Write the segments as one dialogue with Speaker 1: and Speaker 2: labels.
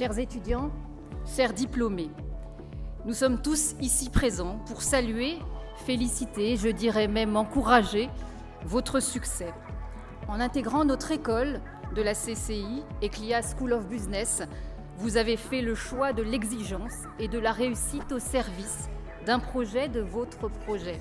Speaker 1: chers étudiants, chers diplômés, nous sommes tous ici présents pour saluer, féliciter, je dirais même encourager votre succès. En intégrant notre école de la CCI, Eclia School of Business, vous avez fait le choix de l'exigence et de la réussite au service d'un projet de votre projet.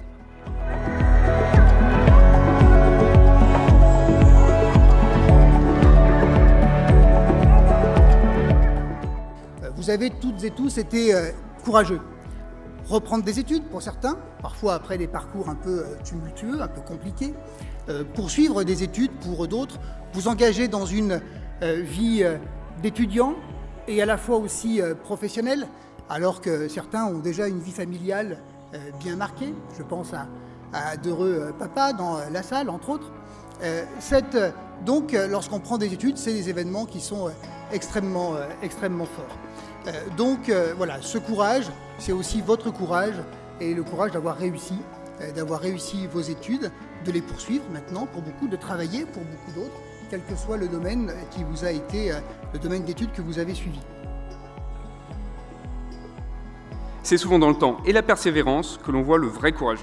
Speaker 2: Vous avez toutes et tous été courageux. Reprendre des études pour certains, parfois après des parcours un peu tumultueux, un peu compliqués. Poursuivre des études pour d'autres. Vous engager dans une vie d'étudiant et à la fois aussi professionnelle, alors que certains ont déjà une vie familiale bien marquée. Je pense à d'heureux papas dans la salle, entre autres. Donc, lorsqu'on prend des études, c'est des événements qui sont extrêmement forts. Voilà, ce courage, c'est aussi votre courage et le courage d'avoir réussi vos études, de les poursuivre maintenant pour beaucoup, de travailler pour beaucoup d'autres, quel que soit le domaine qui vous a été, le domaine d'études que vous avez suivi.
Speaker 3: C'est souvent dans le temps et la persévérance que l'on voit le vrai courage.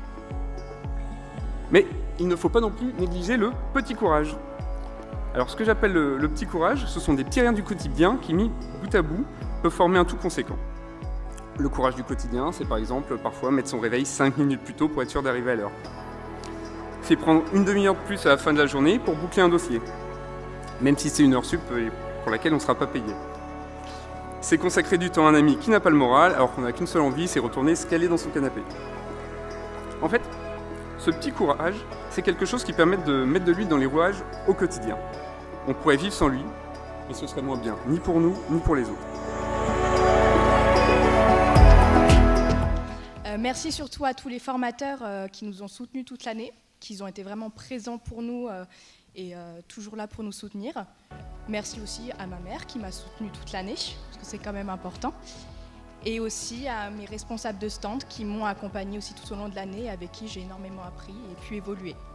Speaker 3: Mais il ne faut pas non plus négliger le petit courage. Alors ce que j'appelle le petit courage, ce sont des petits riens du quotidien qui, mis bout à bout, peuvent former un tout conséquent. Le courage du quotidien, c'est par exemple parfois mettre son réveil 5 minutes plus tôt pour être sûr d'arriver à l'heure. C'est prendre une demi-heure de plus à la fin de la journée pour boucler un dossier, même si c'est une heure sup pour laquelle on ne sera pas payé. C'est consacrer du temps à un ami qui n'a pas le moral alors qu'on n'a qu'une seule envie, c'est retourner se caler dans son canapé. En fait, ce petit courage, c'est quelque chose qui permet de mettre de l'huile dans les rouages au quotidien. On pourrait vivre sans lui, et ce serait moins bien, ni pour nous, ni pour les autres.
Speaker 4: Merci surtout à tous les formateurs qui nous ont soutenus toute l'année, qui ont été vraiment présents pour nous et toujours là pour nous soutenir. Merci aussi à ma mère qui m'a soutenue toute l'année, parce que c'est quand même important. Et aussi à mes responsables de stand qui m'ont accompagnée aussi tout au long de l'année, avec qui j'ai énormément appris et pu évoluer.